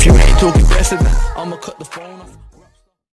you ain't talking better than I'ma cut the phone off.